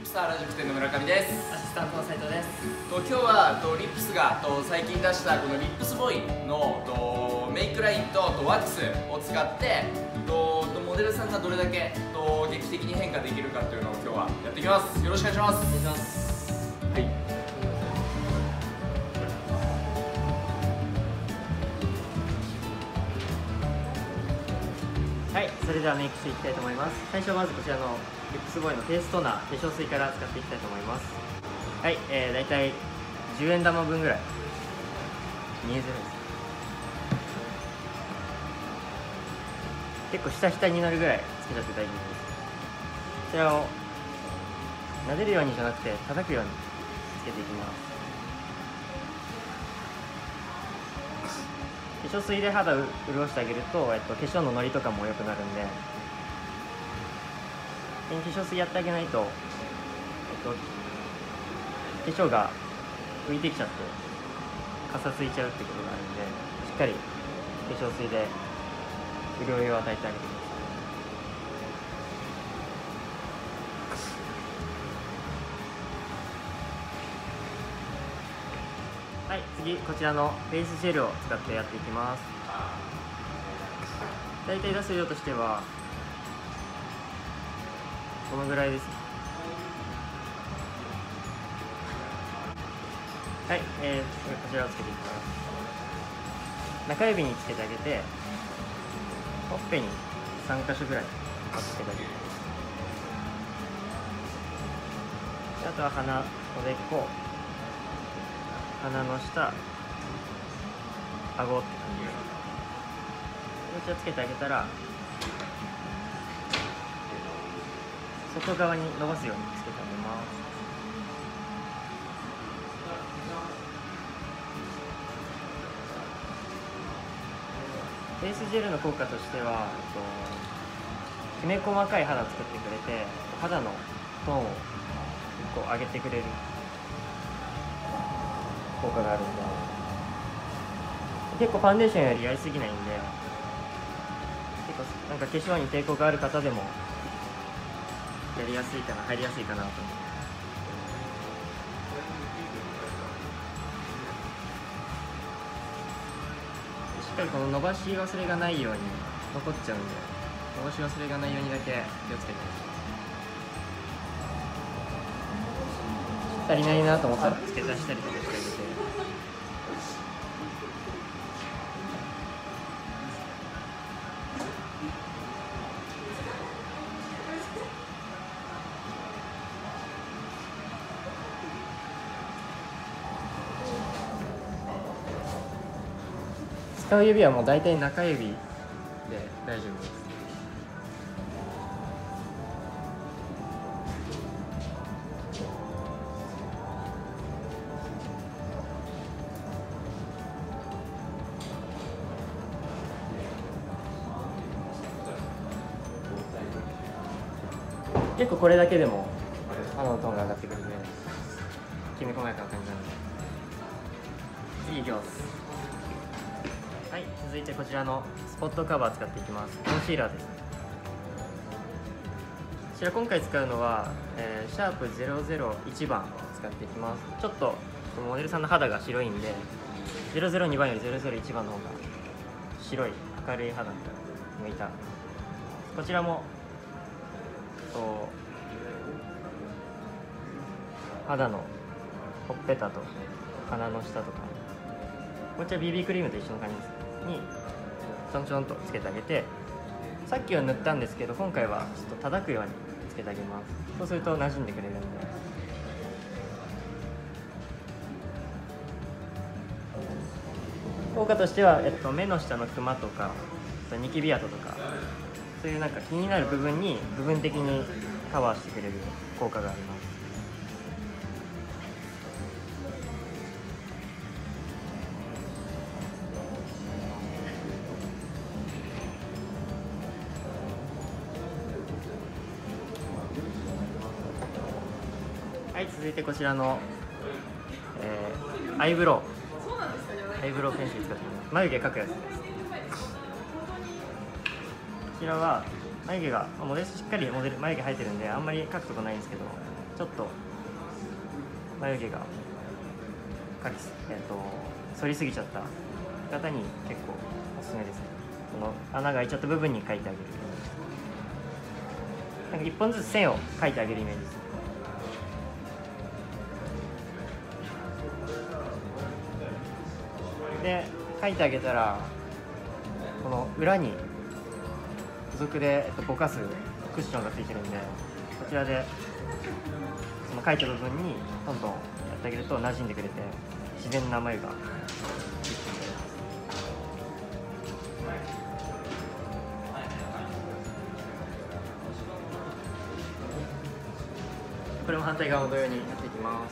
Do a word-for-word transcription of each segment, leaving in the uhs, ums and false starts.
プス原宿店の村上です。 アシスタントの斉藤です。 と今日はとリップスがと最近出したこのリップスボーイのとメイクラインととワックスを使ってととモデルさんがどれだけと劇的に変化できるかというのを今日はやっていきます。よろしくお願いします。 お願いします。 はい。 はい、それではメイクしていきたいと思います。最初はまずこちらのリップスボーイのフェイストーナー化粧水から使っていきたいと思います。はい、えー、だいたいじゅうえん玉分ぐらい見えづらいです。結構ひたひたになるぐらいつけちゃって大丈夫です。こちらを撫でるようにじゃなくて叩くようにつけていきます。化粧水で肌を潤してあげると、えっと、化粧ののりとかも良くなるんで、化粧水やってあげないと、えっと、化粧が浮いてきちゃってかさついちゃうってことがあるんで、しっかり化粧水で潤いを与えてあげてください。はい、次こちらのフェイスジェルを使ってやっていきます。大体出す量としてはこのぐらいですね。はい、えー、こちらをつけていきます。中指につけてあげて、ほっぺにさんかしょぐらいつけてあげて、あとは鼻、おでこ、鼻の下、顎って感じです。こちらつけてあげたら、外側に伸ばすようにつけてあげます。フェイスジェルの効果としては、きめ細かい肌を作ってくれて、肌のトーンをこう上げてくれる効果があるんで、結構ファンデーションよりやりすぎないんで、結構なんか化粧に抵抗がある方でもやりやすいかな、入りやすいかなと思います。しっかりこの伸ばし忘れがないように残っちゃうんで、伸ばし忘れがないようにだけ気をつけて。足りないなと思ったら付け足したりとかしてあげて。使う指はもう大体中指で大丈夫です。結構これだけでも肌のトーンが上がってくるんで、きめ細やかな感じなので。次いきます。はい、続いてこちらのスポットカバー使っていきます。コンシーラーです。こちら今回使うのは、えー、シャープゼロゼロいちばんを使っていきます。ちょっとモデルさんの肌が白いんで、ゼロゼロにばんよりゼロゼロいちばんの方が白い明るい肌に向いた。こちらもこう肌のほっぺたと鼻の下とか、こちら ビービー クリームと一緒の感じですにちょんちょんとつけてあげて、さっきは塗ったんですけど今回はちょっと叩くようにつけてあげます。そうすると馴染んでくれるんで。効果としては、えっと、目の下のクマとかニキビ跡とか、そういうなんか気になる部分に部分的にカバーしてくれる効果があります。はい、続いてこちらの、えー、アイブロウアイブロウペンシル使っています。眉毛描くやつです。こちらは眉毛がモデルしっかりモデル眉毛生えてるんであんまり描くとこないんですけど、 ちょっと眉毛がかり、えー、と反りすぎちゃった方に結構おすすめですね。この穴が開いちゃった部分に描いてあげる、なんかいっぽんずつ線を描いてあげるイメージです。で描いてあげたら、この裏に付属で、えっと、ぼかすクッションがついてるんで、こちらでその描いた部分にトントンやってあげると馴染んでくれて自然な眉ができてくれます。これも反対側も同様にやっていきます。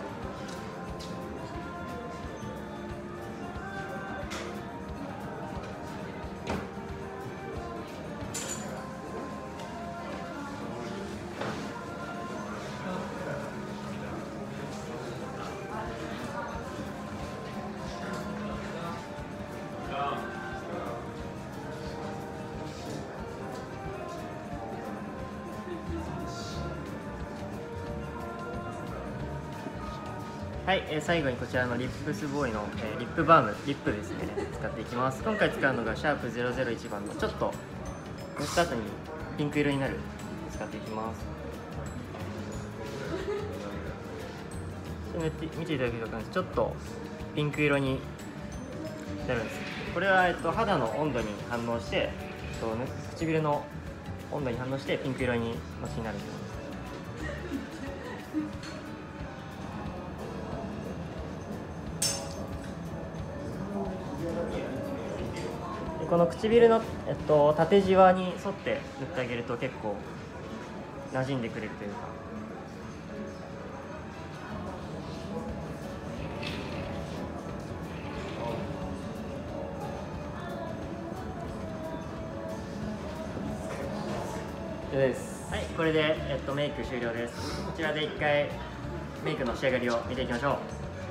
はい、えー、最後にこちらのリップスボーイの、えー、リップバーム、リップですね、使っていきます。今回使うのがシャープゼロゼロいちばんのちょっと塗った後にピンク色になる使っていきます。塗って見ていただけると分かるんです。ちょっとピンク色になるんです。これは、えっと、肌の温度に反応して、えっと、唇の温度に反応してピンク色に後になるんです。この唇の、えっと、縦じわに沿って塗ってあげると結構馴染んでくれるというか。です。はい、これで、えっと、メイク終了です。こちらで一回メイクの仕上がりを見ていきましょう。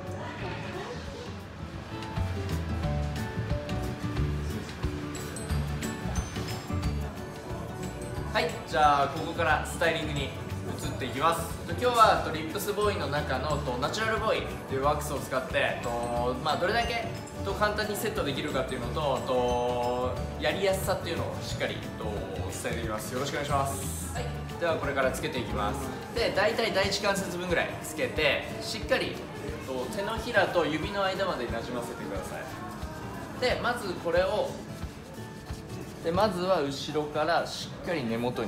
はい、じゃあここからスタイリングに移っていきます。今日はリップスボーイの中のナチュラルボーイというワックスを使ってと、まあ、どれだけと簡単にセットできるかっていうのと、とやりやすさっていうのをしっかりと伝えていきます。よろしくお願いします。はい、ではこれからつけていきます。で、大体第一関節分ぐらいつけて、しっかりと手のひらと指の間までなじませてください。で、まずこれをでまずは後ろからしっかり根元に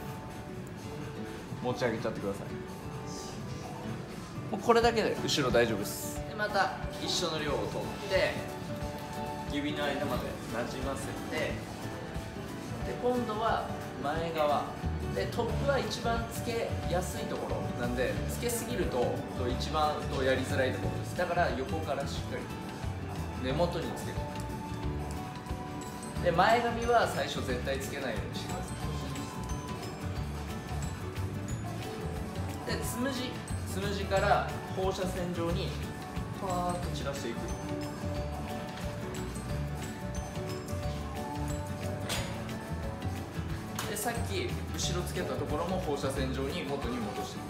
持ち上げちゃってください。もうこれだけで後ろ大丈夫です。でまた一緒の量を取って指の間までなじませて、で今度は前側で、トップは一番つけやすいところなんで、つけすぎると一番やりづらいところです。だから横からしっかり根元につける。で前髪は最初絶対つけないようにしてください。でつむじつむじから放射線状にパーッと散らしていく。でさっき後ろつけたところも放射線状に元に戻してい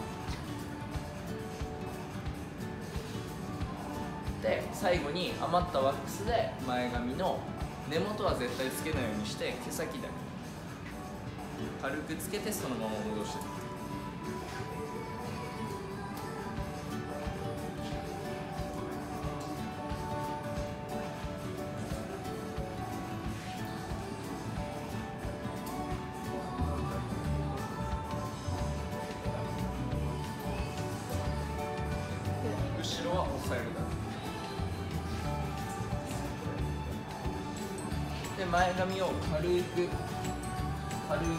く。で最後に余ったワックスで前髪の根元は絶対つけないようにして、毛先だけ軽くつけてそのまま戻していく。後ろは押さえるだけで、前髪を軽く軽く流してあげる。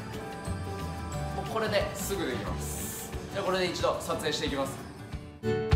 もうこれですぐできます。じゃあこれで一度撮影していきます。